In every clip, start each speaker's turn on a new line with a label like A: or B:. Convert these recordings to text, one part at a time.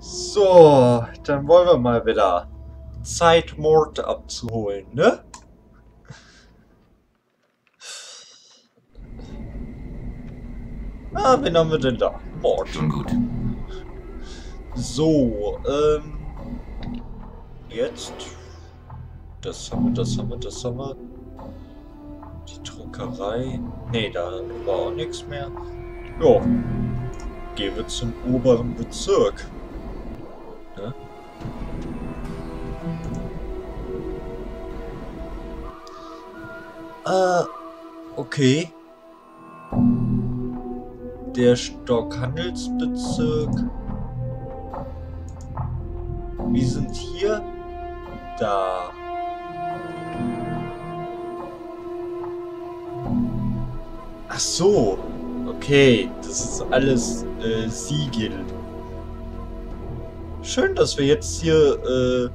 A: So, dann wollen wir mal wieder Zeit, Mord abzuholen, ne? Ah, wen haben wir denn da? Mord.
B: Schon gut.
A: So, jetzt. Das haben wir. Die Druckerei. Ne, da war auch nichts mehr. Jo. Gehen wir zum oberen Bezirk. Ne? Okay. Der Stockhandelsbezirk. Wir sind hier. Da. Ach so. Okay, das ist alles Siegel. Schön, dass wir jetzt hier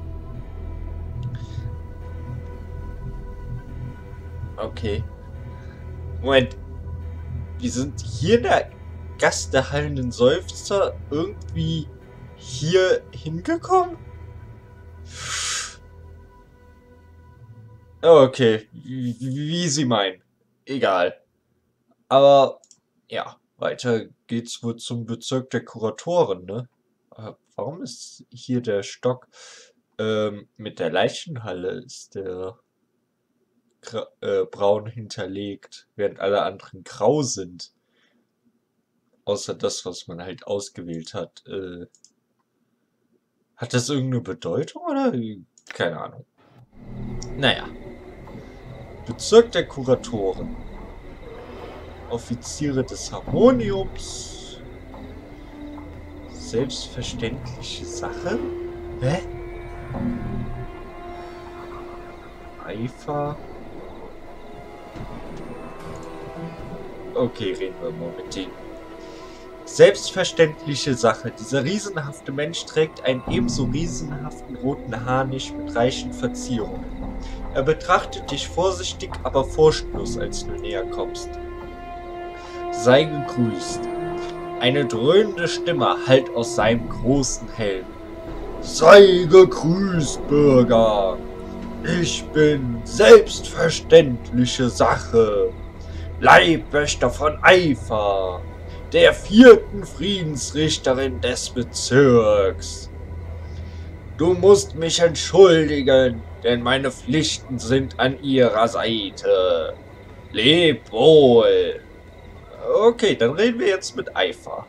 A: okay. Moment. Wir sind hier in der Gast der hallenden Seufzer irgendwie hier hingekommen? Okay, wie Sie meinen. Egal. Aber, ja, weiter geht's wohl zum Bezirk der Kuratoren, ne? Warum ist hier der Stock mit der Leichenhalle ist der braun hinterlegt, während alle anderen grau sind. Außer das, was man halt ausgewählt hat. Hat das irgendeine Bedeutung oder? Keine Ahnung. Naja. Bezirk der Kuratoren. Offiziere des Harmoniums. Selbstverständliche Sache? Hä? Eifer. Okay, reden wir mal mit denen. Selbstverständliche Sache. Dieser riesenhafte Mensch trägt einen ebenso riesenhaften roten Harnisch mit reichen Verzierungen. Er betrachtet dich vorsichtig, aber furchtlos, als du näher kommst. Sei gegrüßt. Eine dröhnende Stimme hallt aus seinem großen Helm. Sei gegrüßt, Bürger. Ich bin selbstverständliche Sache. Leibwächter von Eifer, der 4. Friedensrichterin des Bezirks. Du musst mich entschuldigen, denn meine Pflichten sind an ihrer Seite. Leb wohl. Okay, dann reden wir jetzt mit Eifer.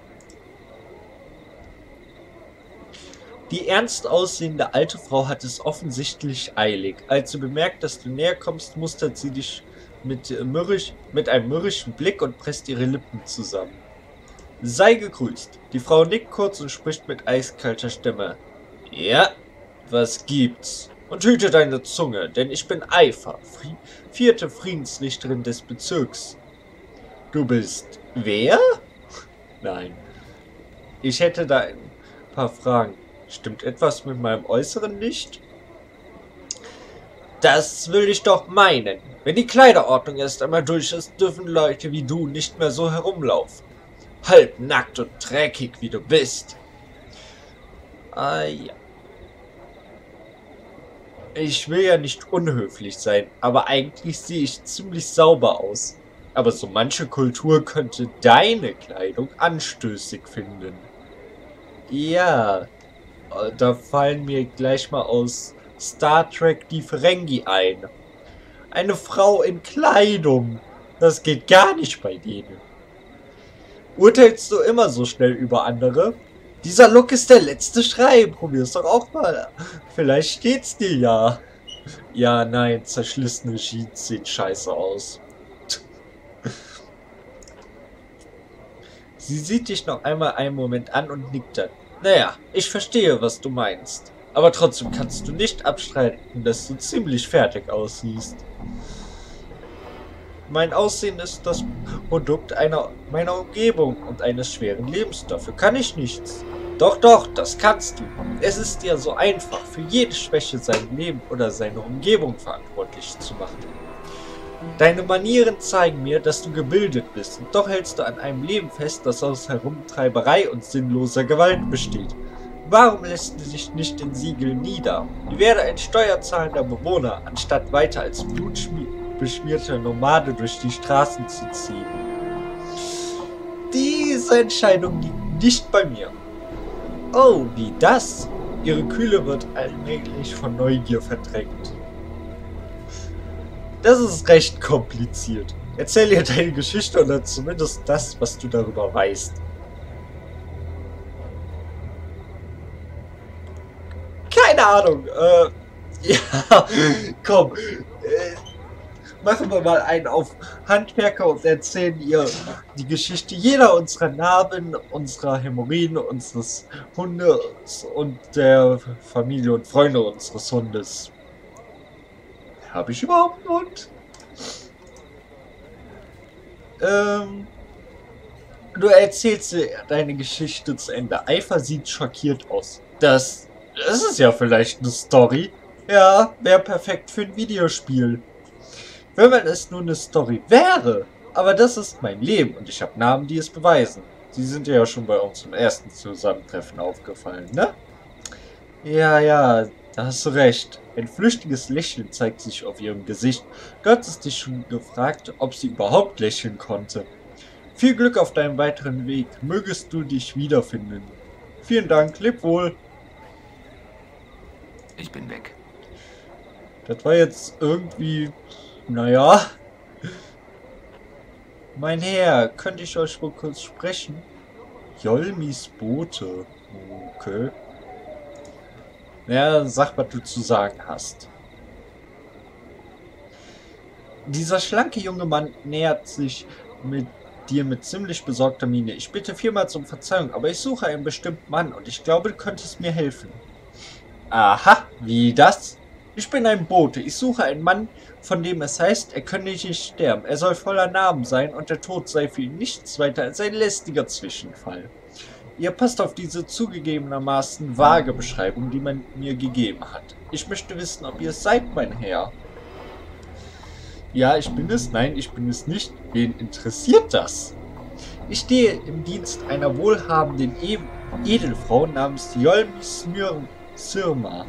A: Die ernst aussehende alte Frau hat es offensichtlich eilig. Als sie bemerkt, dass du näher kommst, mustert sie dich mit einem mürrischen Blick und presst ihre Lippen zusammen. Sei gegrüßt. Die Frau nickt kurz und spricht mit eiskalter Stimme. Ja, was gibt's? Und hüte deine Zunge, denn ich bin Eifer, 4. Friedensrichterin des Bezirks. Du bist wer? Nein. Ich hätte da ein paar Fragen. Stimmt etwas mit meinem Äußeren nicht? Das will ich doch meinen. Wenn die Kleiderordnung erst einmal durch ist, dürfen Leute wie du nicht mehr so herumlaufen. Halbnackt und dreckig wie du bist. Ah ja. Ich will ja nicht unhöflich sein, aber eigentlich sehe ich ziemlich sauber aus. Aber so manche Kultur könnte deine Kleidung anstößig finden. Ja, da fallen mir gleich mal aus Star Trek die Ferengi ein. Eine Frau in Kleidung. Das geht gar nicht bei denen. Urteilst du immer so schnell über andere? Dieser Look ist der letzte Schrei. Probier's doch auch mal. Vielleicht steht's dir ja. Ja, nein, zerschlissene Jeans sehen scheiße aus. Sie sieht dich noch einmal einen Moment an und nickt dann. Naja, ich verstehe, was du meinst. Aber trotzdem kannst du nicht abstreiten, dass du ziemlich fertig aussiehst. Mein Aussehen ist das Produkt meiner Umgebung und eines schweren Lebens. Dafür kann ich nichts. Doch, das kannst du. Es ist ja so einfach, für jede Schwäche sein Leben oder seine Umgebung verantwortlich zu machen. Deine Manieren zeigen mir, dass du gebildet bist, und doch hältst du an einem Leben fest, das aus Herumtreiberei und sinnloser Gewalt besteht. Warum lässt du dich nicht in Siegel nieder? Ich werde ein steuerzahlender Bewohner, anstatt weiter als blutbeschmierter Nomade durch die Straßen zu ziehen. Diese Entscheidung liegt nicht bei mir. Oh, wie das? Ihre Kühle wird allmählich von Neugier verdrängt. Das ist recht kompliziert. Erzähl ihr deine Geschichte oder zumindest das, was du darüber weißt. Keine Ahnung. Ja, komm. Machen wir mal einen auf Handwerker und erzählen ihr die Geschichte jeder unserer Narben, unserer Hämorrhoiden, unseres Hundes und der Familie und Freunde unseres Hundes. Habe ich überhaupt einen Hund? Du erzählst deine Geschichte zu Ende. Eifer sieht schockiert aus. Das ist ja vielleicht eine Story. Ja, wäre perfekt für ein Videospiel. Wenn man es nur eine Story wäre. Aber das ist mein Leben und ich habe Namen, die es beweisen. Sie sind ja schon bei uns im ersten Zusammentreffen aufgefallen, ne? Ja, da hast du recht. Ein flüchtiges Lächeln zeigt sich auf ihrem Gesicht. Gott ist dich schon gefragt, ob sie überhaupt lächeln konnte. Viel Glück auf deinem weiteren Weg. Mögest du dich wiederfinden. Vielen Dank, leb wohl.
B: Ich bin weg.
A: Das war jetzt irgendwie... Naja. Mein Herr, könnte ich euch wohl kurz sprechen? Jolmis Bote. Okay. Ja, sag, was du zu sagen hast. Dieser schlanke junge Mann nähert sich dir mit ziemlich besorgter Miene. Ich bitte vielmals um Verzeihung, aber ich suche einen bestimmten Mann und ich glaube, du könntest mir helfen. Aha, wie das? Ich bin ein Bote. Ich suche einen Mann, von dem es heißt, er könne nicht sterben. Er soll voller Namen sein und der Tod sei für ihn nichts weiter als ein lästiger Zwischenfall. Ihr passt auf diese zugegebenermaßen vage Beschreibung, die man mir gegeben hat. Ich möchte wissen, ob ihr es seid, mein Herr. Ja, ich bin es. Nein, ich bin es nicht. Wen interessiert das? Ich stehe im Dienst einer wohlhabenden Edelfrau namens Jolmi Sirma.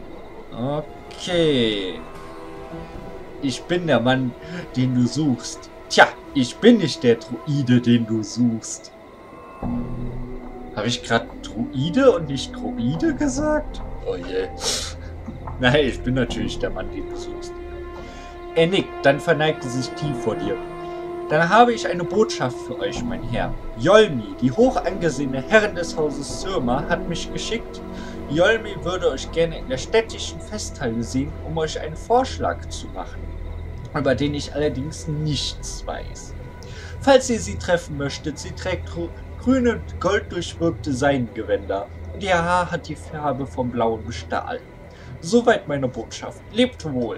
A: Okay. Ich bin der Mann, den du suchst. Tja, ich bin nicht der Druide, den du suchst. Habe ich gerade Druide und nicht Druide gesagt? Oh je. Nein, ich bin natürlich der Mann, den du suchst. Er nickt, dann verneigt er sich tief vor dir. Dann habe ich eine Botschaft für euch, mein Herr. Jolmi, die hoch angesehene Herrin des Hauses Sirma, hat mich geschickt. Jolmi würde euch gerne in der städtischen Festhalle sehen, um euch einen Vorschlag zu machen, über den ich allerdings nichts weiß. Falls ihr sie treffen möchtet, sie trägt grüne, golddurchwirkte Seidengewänder und ihr Haar hat die Farbe vom blauen Stahl. Soweit meine Botschaft. Lebt wohl.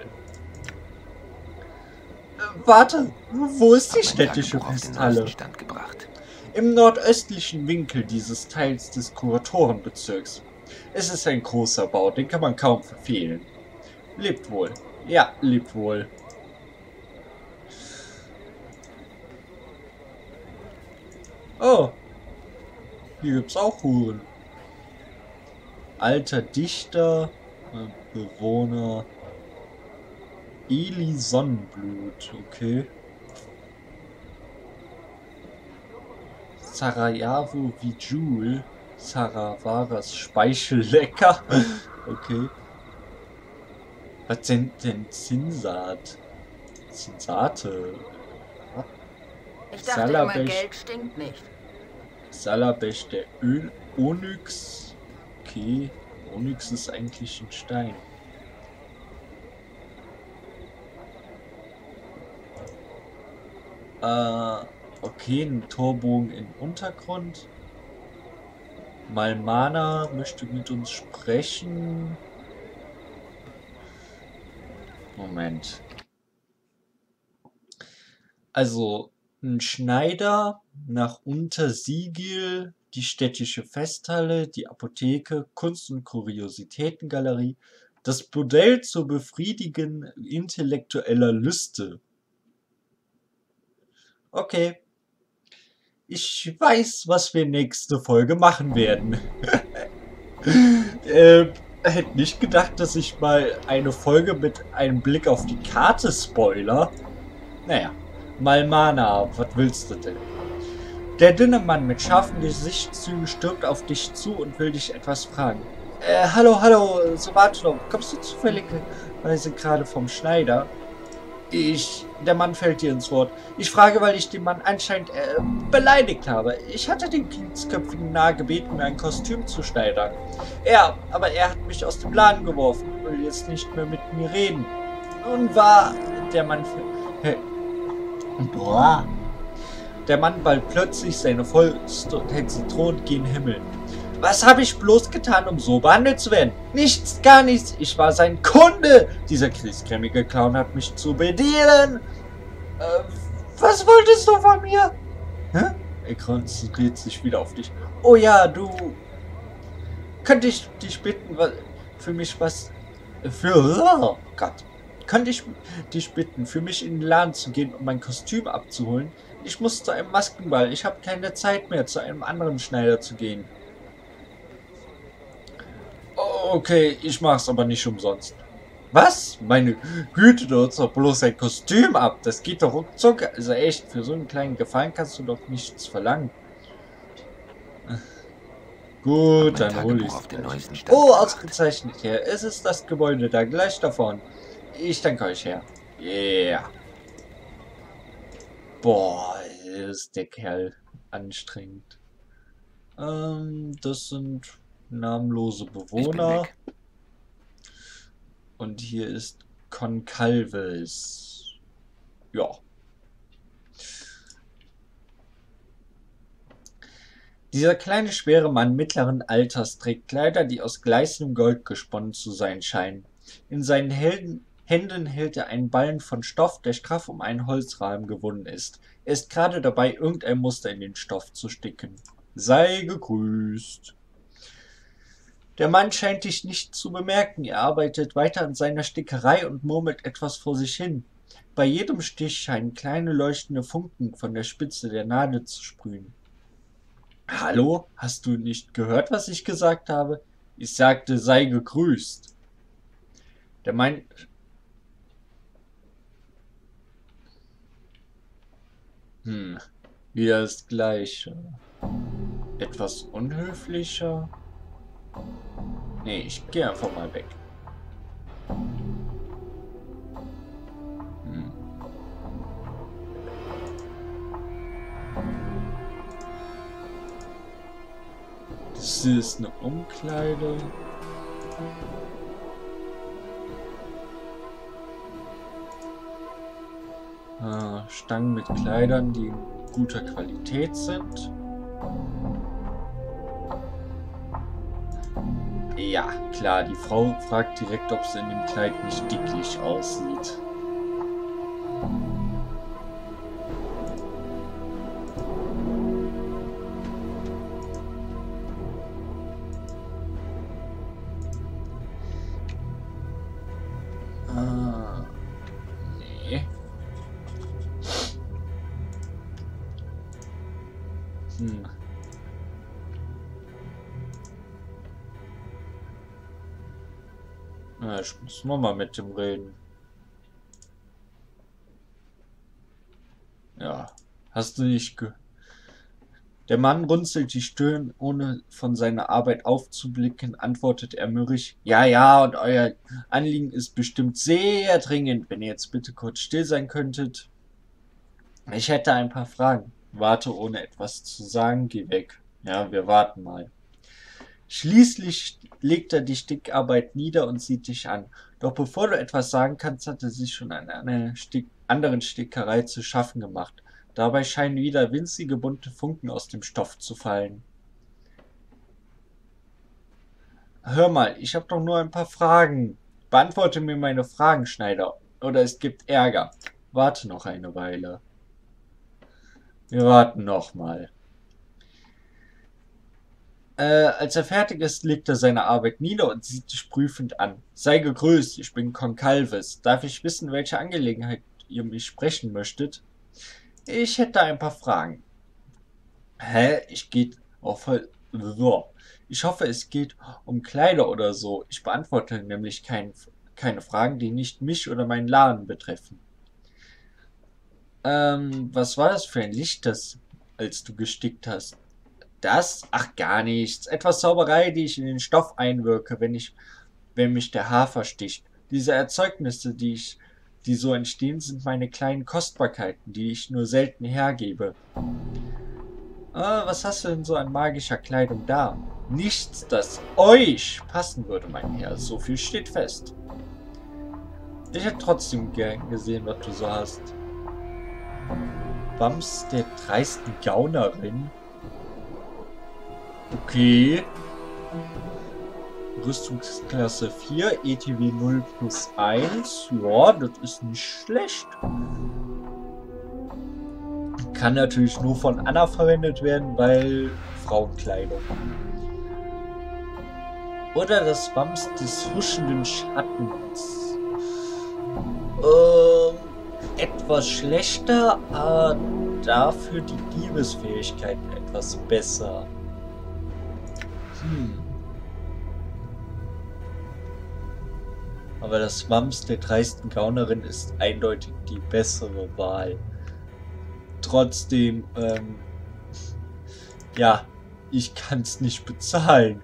A: Warte, wo ist die städtische Festhalle? Im nordöstlichen Winkel dieses Teils des Kuratorenbezirks. Es ist ein großer Bau, den kann man kaum verfehlen. Lebt wohl. Ja, lebt wohl. Oh. Hier gibt's auch Huren. Alter Dichter, Bewohner. Eli Sonnenblut, okay. Sarajevo Vijul. Saravaras Speichellecker. Okay. Was sind denn Zinsat? Zinsate?
C: Ich dachte immer, Geld stinkt nicht.
A: Salabech, der Onyx. Okay. Onyx ist eigentlich ein Stein. Okay, ein Torbogen im Untergrund. Malmana möchte mit uns sprechen. Moment. Also, ein Schneider nach Untersiegel, die städtische Festhalle, die Apotheke, Kunst- und Kuriositätengalerie, das Bordell zur Befriedigen intellektueller Lüste. Okay. Ich weiß, was wir nächste Folge machen werden. Hätte nicht gedacht, dass ich mal eine Folge mit einem Blick auf die Karte spoiler. Naja, Malmana, was willst du denn? Der dünne Mann mit scharfen Gesichtszügen stürmt auf dich zu und will dich etwas fragen. Hallo, Sobatlo, kommst du zufälligerweise gerade vom Schneider? Der Mann fällt dir ins Wort. Ich frage, weil ich den Mann anscheinend beleidigt habe. Ich hatte den Kindsköpfigen nahe gebeten, mir ein Kostüm zu schneidern. Aber er hat mich aus dem Laden geworfen und will jetzt nicht mehr mit mir reden. Nun war der Mann... Boah. Der Mann ballt plötzlich seine Faust und hält sie drohend gen Himmel. Was habe ich bloß getan, um so behandelt zu werden? Nichts, gar nichts. Ich war sein Kunde. Dieser griesgrämige Clown hat mich zu bedienen. Was wolltest du von mir? Hä? Er konzentriert sich wieder auf dich. Oh ja, du... Könnte ich dich bitten, für mich was... Oh Gott. Könnte ich dich bitten, für mich in den Laden zu gehen, um mein Kostüm abzuholen? Ich muss zu einem Maskenball. Ich habe keine Zeit mehr, zu einem anderen Schneider zu gehen. Okay, ich mach's aber nicht umsonst. Was? Meine Güte, du holst doch bloß ein Kostüm ab. Das geht doch ruckzuck. Also echt, für so einen kleinen Gefallen kannst du doch nichts verlangen. Gut, dann hol ich's. Oh, ausgezeichnet, Herr. Es ist das Gebäude da gleich davon. Ich danke euch, Herr. Yeah. Boah, ist der Kerl anstrengend. Das sind namenlose Bewohner. Und hier ist Concalves. Ja. Dieser kleine, schwere Mann mittleren Alters trägt Kleider, die aus gleißendem Gold gesponnen zu sein scheinen. In seinen Händen hält er einen Ballen von Stoff, der straff um einen Holzrahmen gewunden ist. Er ist gerade dabei, irgendein Muster in den Stoff zu sticken. Sei gegrüßt. Der Mann scheint dich nicht zu bemerken. Er arbeitet weiter an seiner Stickerei und murmelt etwas vor sich hin. Bei jedem Stich scheinen kleine leuchtende Funken von der Spitze der Nadel zu sprühen. Hallo? Hast du nicht gehört, was ich gesagt habe? Ich sagte, sei gegrüßt. Der Mann... Wieder das Gleiche. Etwas unhöflicher? Nee, ich gehe einfach mal weg. Das ist eine Umkleide. Stangen mit Kleidern, die in guter Qualität sind. Ja, klar, die Frau fragt direkt, ob sie in dem Kleid nicht dicklich aussieht. Nee. Na, ich muss nochmal mit dem reden. Ja, hast du nicht Der Mann runzelt die Stirn, ohne von seiner Arbeit aufzublicken, antwortet er mürrisch. Ja, und euer Anliegen ist bestimmt sehr dringend, wenn ihr jetzt bitte kurz still sein könntet. Ich hätte ein paar Fragen. Warte, ohne etwas zu sagen, geh weg. Ja, wir warten mal. Schließlich legt er die Stickarbeit nieder und sieht dich an. Doch bevor du etwas sagen kannst, hat er sich schon an einer anderen Stickerei zu schaffen gemacht. Dabei scheinen wieder winzige bunte Funken aus dem Stoff zu fallen. Hör mal, ich habe doch nur ein paar Fragen. Beantworte mir meine Fragen, Schneider, oder es gibt Ärger. Warte noch eine Weile. Wir warten noch mal. Als er fertig ist, legt er seine Arbeit nieder und sieht dich prüfend an. Sei gegrüßt, ich bin Concalves. Darf ich wissen, welche Angelegenheit ihr mich sprechen möchtet? Ich hätte ein paar Fragen. Ich gehe auf Ich hoffe, es geht um Kleider oder so. Ich beantworte nämlich keine Fragen, die nicht mich oder meinen Laden betreffen. Was war das für ein Licht, als du gestickt hast? Das? Ach, gar nichts. Etwas Zauberei, die ich in den Stoff einwirke, wenn mich der Hafer sticht. Diese Erzeugnisse, die so entstehen, sind meine kleinen Kostbarkeiten, die ich nur selten hergebe. Was hast du denn so an magischer Kleidung da? Nichts, das euch passen würde, mein Herr. So viel steht fest. Ich hätte trotzdem gern gesehen, was du so hast. Wams der dreisten Gaunerin. Okay. Rüstungsklasse 4, ETW 0+1. Ja, das ist nicht schlecht. Kann natürlich nur von Anna verwendet werden, weil Frauenkleidung. Oder das Wams des huschenden Schattens. Etwas schlechter, aber dafür die Diebesfähigkeiten etwas besser. Aber das Wams der dreisten Gaunerin ist eindeutig die bessere Wahl. Trotzdem, ja, ich kann es nicht bezahlen.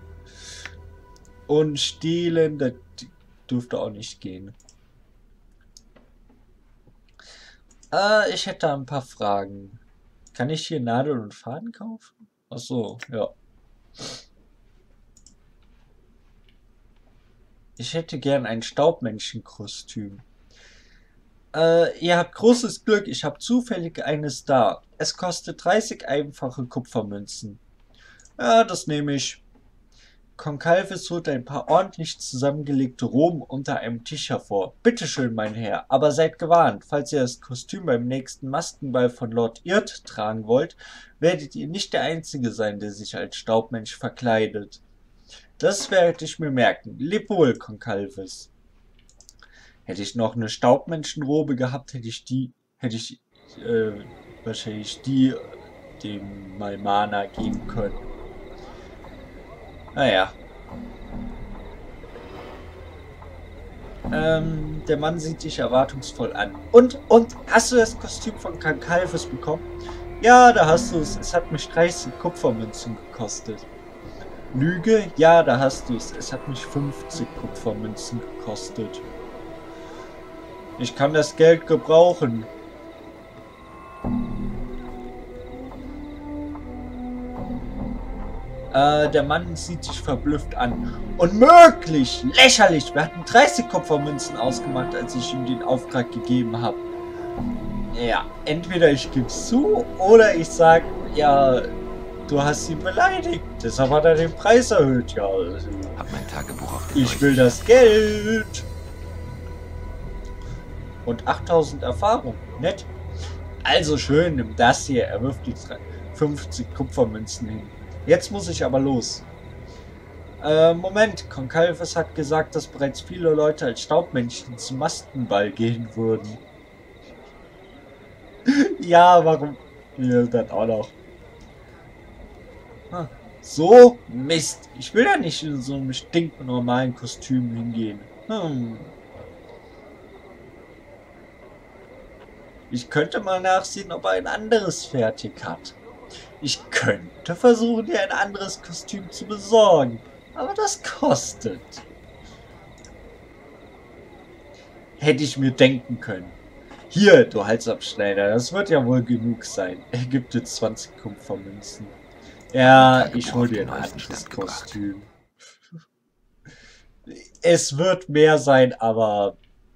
A: Und stehlen, das dürfte auch nicht gehen. Ich hätte ein paar Fragen. Kann ich hier Nadeln und Faden kaufen? Ach so, ja. Ich hätte gern ein Staubmenschenkostüm. Ihr habt großes Glück, ich habe zufällig eines da. Es kostet 30 einfache Kupfermünzen. Ja, das nehme ich. Concalves holt ein paar ordentlich zusammengelegte Roben unter einem Tisch hervor. Bitteschön, mein Herr, aber seid gewarnt, falls ihr das Kostüm beim nächsten Maskenball von Lord Irrt tragen wollt, werdet ihr nicht der Einzige sein, der sich als Staubmensch verkleidet. Das werde ich mir merken. Leb wohl, Concalves. Hätte ich noch eine Staubmenschenrobe gehabt, hätte ich wahrscheinlich die dem Malmana geben können. Naja. Der Mann sieht dich erwartungsvoll an. Und, hast du das Kostüm von Concalves bekommen? Ja, da hast du es. Es hat mich 30 Kupfermünzen gekostet. Lüge? Ja, da hast du es. Es hat mich 50 Kupfermünzen gekostet. Ich kann das Geld gebrauchen. Der Mann sieht sich verblüfft an. Unmöglich! Lächerlich! Wir hatten 30 Kupfermünzen ausgemacht, als ich ihm den Auftrag gegeben habe. Ja, entweder ich gebe es zu, oder ich sage, ja, du hast ihn beleidigt. Deshalb hat er den Preis erhöht. Ja,
B: Hab mein Tagebuch aufgeleuchtet.
A: Ich will das Geld. Und 8000 Erfahrung. Nett. Also schön, nimm das hier. Er wirft die 50 Kupfermünzen hin. Jetzt muss ich aber los. Moment. Concalves hat gesagt, dass bereits viele Leute als Staubmännchen zum Maskenball gehen würden. Ja, warum? Ja, dann auch noch. So? Mist. Ich will ja nicht in so einem stinknormalen Kostüm hingehen. Ich könnte mal nachsehen, ob er ein anderes fertig hat. Ich könnte versuchen, dir ein anderes Kostüm zu besorgen. Aber das kostet. Hätte ich mir denken können. Hier, du Halsabschneider, das wird ja wohl genug sein. Er gibt dir 20 Kupfermünzen. Ja, ich hol dir ein anderes Kostüm. Es wird mehr sein, aber...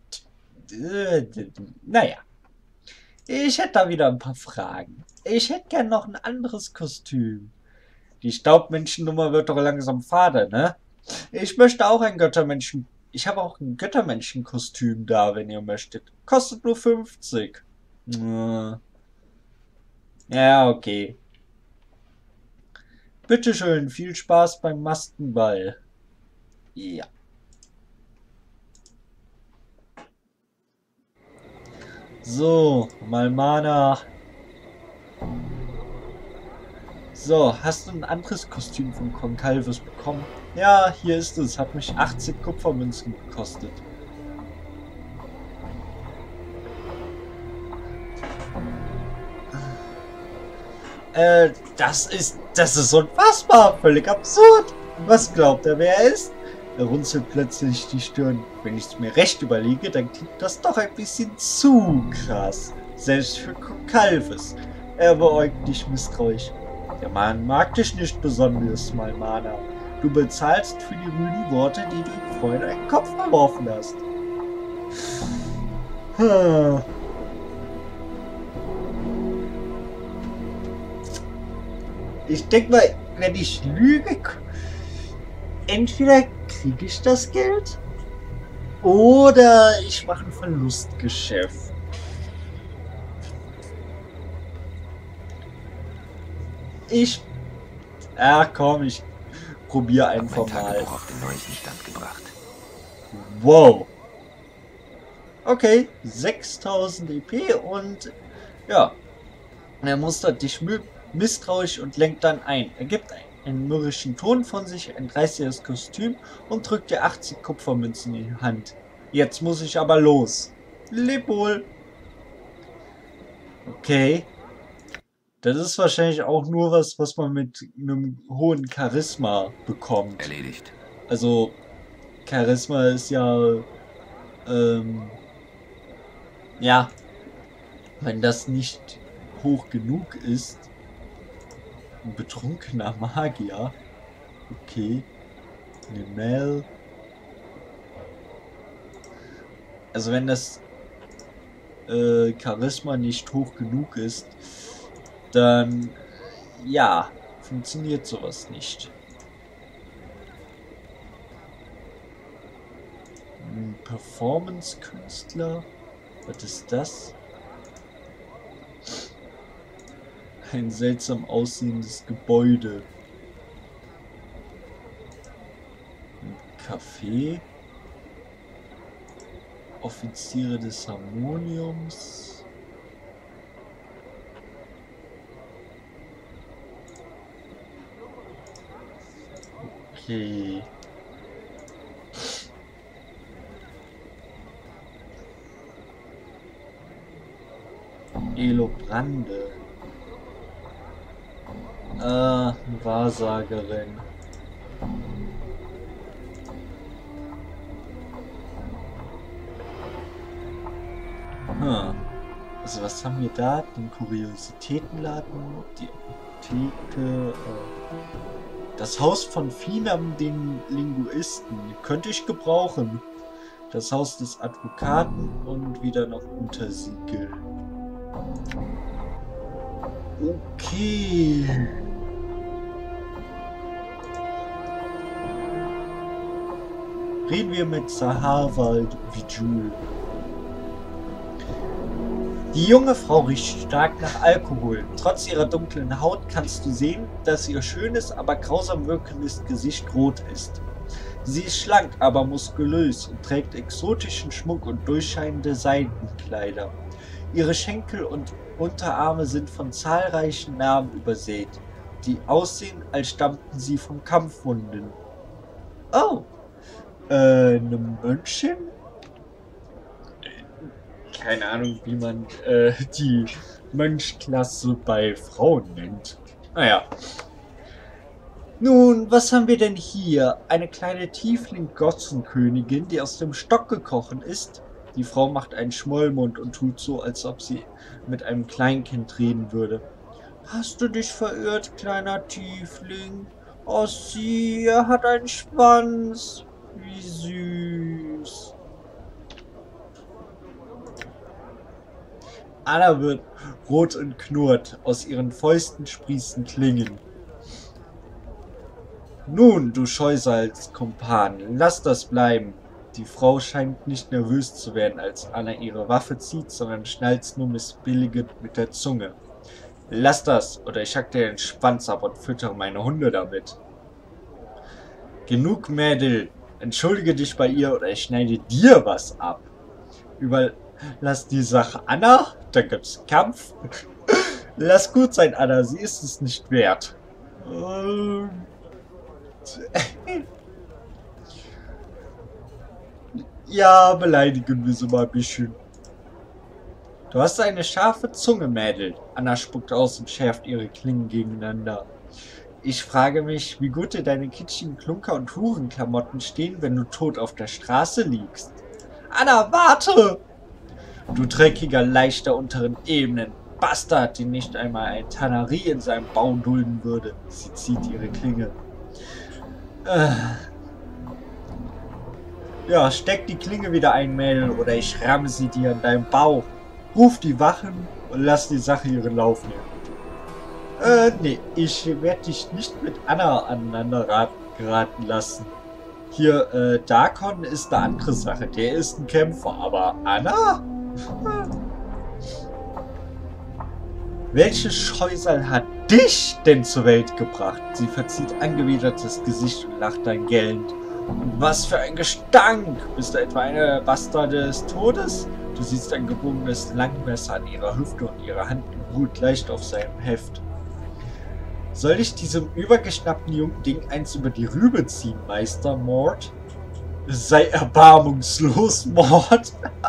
A: naja. Ich hätte da wieder ein paar Fragen. Ich hätte gern noch ein anderes Kostüm. Die Staubmenschennummer wird doch langsam fade, ne? Ich möchte auch ein Göttermenschen... Ich habe auch ein Göttermenschenkostüm da, wenn ihr möchtet. Kostet nur 50. Ja, okay. Bitteschön, viel Spaß beim Maskenball. Ja. So, Malmana. So, hast du ein anderes Kostüm von Concalves bekommen? Ja, hier ist es. Hat mich 80 Kupfermünzen gekostet. Das ist unfassbar. Völlig absurd. Was glaubt er, wer er ist? Er runzelt plötzlich die Stirn. Wenn ich es mir recht überlege, dann klingt das doch ein bisschen zu krass. Selbst für Concalves. Er beäugt dich misstrauisch. Der Mann mag dich nicht besonders, Malmana. Du bezahlst für die rüden Worte, die du ihm vorhin in den Kopf geworfen hast. Ich denke mal, wenn ich lüge, entweder kriege ich das Geld oder ich mache ein Verlustgeschäft. Komm, ich probiere einfach mal.
B: Auf den neuesten Stand gebracht.
A: Wow. Okay, 6000 EP und ja, er mustert dich misstrauisch und lenkt dann ein. Er gibt einen mürrischen Ton von sich, entreißt dir das Kostüm und drückt dir 80 Kupfermünzen in die Hand. Jetzt muss ich aber los. Leb wohl. Okay. Das ist wahrscheinlich auch nur was man mit einem hohen Charisma bekommt.
B: Erledigt.
A: Also, Charisma ist ja, ja, wenn das nicht hoch genug ist, ein betrunkener Magier, okay, eine Mail, also wenn das Charisma nicht hoch genug ist, dann, ja, funktioniert sowas nicht. Ein Performance-Künstler? Was ist das? Ein seltsam aussehendes Gebäude. Ein Café. Offiziere des Harmoniums. Okay. Elobrande. Eine Wahrsagerin. Also was haben wir da? Den Kuriositätenladen, die Apotheke, das Haus von Finam, den Linguisten. Könnte ich gebrauchen. Das Haus des Advokaten und wieder noch Untersiegel. Okay. Reden wir mit Saharwald Vijul. Die junge Frau riecht stark nach Alkohol. Trotz ihrer dunklen Haut kannst du sehen, dass ihr schönes, aber grausam wirkendes Gesicht rot ist. Sie ist schlank, aber muskulös und trägt exotischen Schmuck und durchscheinende Seidenkleider. Ihre Schenkel und Unterarme sind von zahlreichen Narben übersät, die aussehen, als stammten sie von Kampfwunden. Oh, eine Mönchin? Keine Ahnung, wie man die Mönchklasse bei Frauen nennt. Naja. Nun, was haben wir denn hier? Eine kleine Tiefling-Gottenkönigin, die aus dem Stock gekrochen ist. Die Frau macht einen Schmollmund und tut so, als ob sie mit einem Kleinkind reden würde. Hast du dich verirrt, kleiner Tiefling? Oh, sieh, er hat einen Schwanz. Wie süß. Anna wird rot und knurrt. Aus ihren Fäusten sprießen Klingen. Nun, du Scheusals-Kumpan, lass das bleiben. Die Frau scheint nicht nervös zu werden, als Anna ihre Waffe zieht, sondern schnalzt nur missbilligend mit der Zunge. Lass das, oder ich hack dir den Schwanz ab und füttere meine Hunde damit. Genug, Mädel. Entschuldige dich bei ihr, oder ich schneide dir was ab. Überlass die Sache Anna, dann gibt's Kampf. Lass gut sein, Anna, sie ist es nicht wert. Ja, beleidigen wir sie mal ein bisschen. Du hast eine scharfe Zunge, Mädel. Anna spuckt aus und schärft ihre Klingen gegeneinander. Ich frage mich, wie gut dir deine kitschigen Klunker- und Hurenklamotten stehen, wenn du tot auf der Straße liegst. Anna, warte! Du dreckiger Leich der unteren Ebenen. Bastard, den nicht einmal ein Tannerie in seinem Bau dulden würde. Sie zieht ihre Klinge. Ja, steck die Klinge wieder ein, Mädel, oder ich ramme sie dir in deinem Bauch. Ruf die Wachen und lass die Sache ihren Lauf nehmen. Nee, ich werde dich nicht mit Anna aneinander geraten lassen. Hier, Darkon ist eine andere Sache. Der ist ein Kämpfer, aber Anna? Welche Scheusal hat dich denn zur Welt gebracht? Sie verzieht angewidertes Gesicht und lacht dann gellend. Und was für ein Gestank! Bist du etwa eine Bastarde des Todes? Du siehst ein gebogenes Langmesser an ihrer Hüfte und ihre Hand ruht leicht auf seinem Heft. Soll ich diesem übergeschnappten jungen Ding eins über die Rübe ziehen, Meister Mord? Sei erbarmungslos, Mord!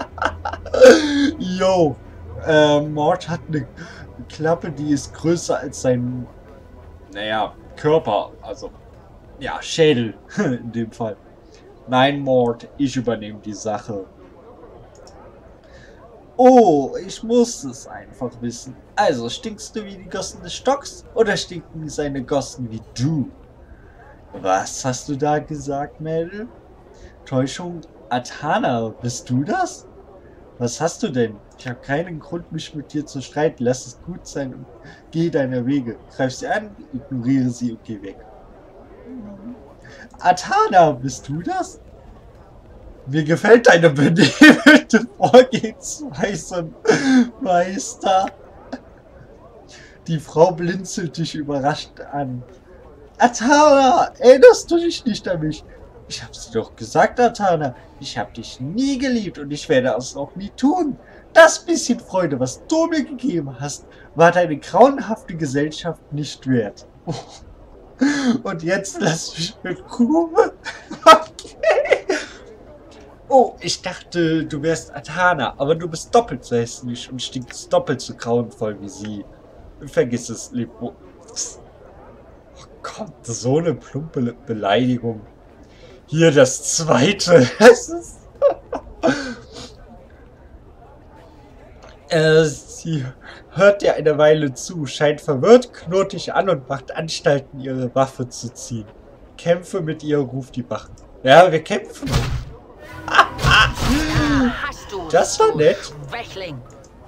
A: Yo! Mord hat eine Klappe, die ist größer als sein, naja, Körper, also, ja, Schädel, in dem Fall. Nein, Mord, ich übernehme die Sache. Oh, ich muss es einfach wissen. Also, stinkst du wie die Gossen des Stocks oder stinken seine Gossen wie du? Was hast du da gesagt, Mädel? Täuschung? Athana, bist du das? Was hast du denn? Ich habe keinen Grund, mich mit dir zu streiten. Lass es gut sein und geh deiner Wege. Greif sie an, ignoriere sie und geh weg. Athana, bist du das? Mir gefällt deine benebelte Vorgehensweise, Meister. Die Frau blinzelt dich überrascht an. Athana, erinnerst du dich nicht an mich? Ich hab's dir doch gesagt, Athana. Ich hab dich nie geliebt und ich werde es auch nie tun. Das bisschen Freude, was du mir gegeben hast, war deine grauenhafte Gesellschaft nicht wert. Und jetzt lass mich mit Ruhe. Okay. Oh, ich dachte, du wärst Athana, aber du bist doppelt so hässlich und stinkst doppelt so grauenvoll wie sie. Vergiss es, Liebwo. Oh Gott, so eine plumpe Beleidigung. Hier das zweite. Das ist sie hört dir eine Weile zu, scheint verwirrt, knurrt dich an und macht Anstalten, ihre Waffe zu ziehen. Kämpfe mit ihr, ruft die Wachen. Ja, wir kämpfen. Das war nett.
C: Schwächling.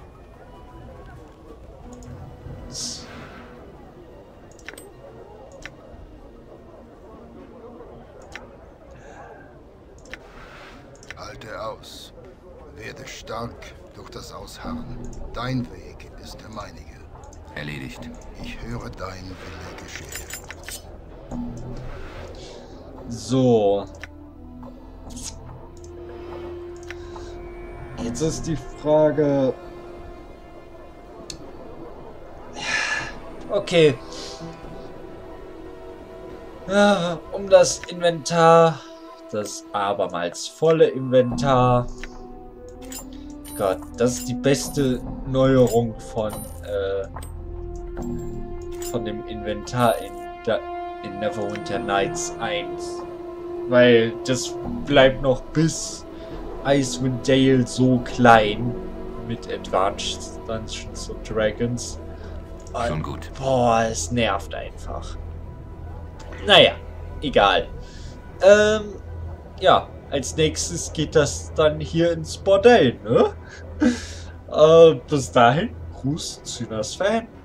D: Halte aus. Werde stark durch das Ausharren. Dein Weg ist der meinige.
B: Erledigt.
D: Ich höre dein Wille geschehe.
A: So. Jetzt ist die Frage... Okay. Um das Inventar... Das abermals volle Inventar. Gott, das ist die beste Neuerung von dem Inventar in Neverwinter Nights 1. Weil das bleibt noch bis Icewind Dale so klein mit Advanced Dungeons and Dragons. Und,
B: schon gut.
A: Boah, es nervt einfach. Naja, egal. Ja, als nächstes geht das dann hier ins Bordell, ne? Bis dahin, Gruß, Zynas Fan.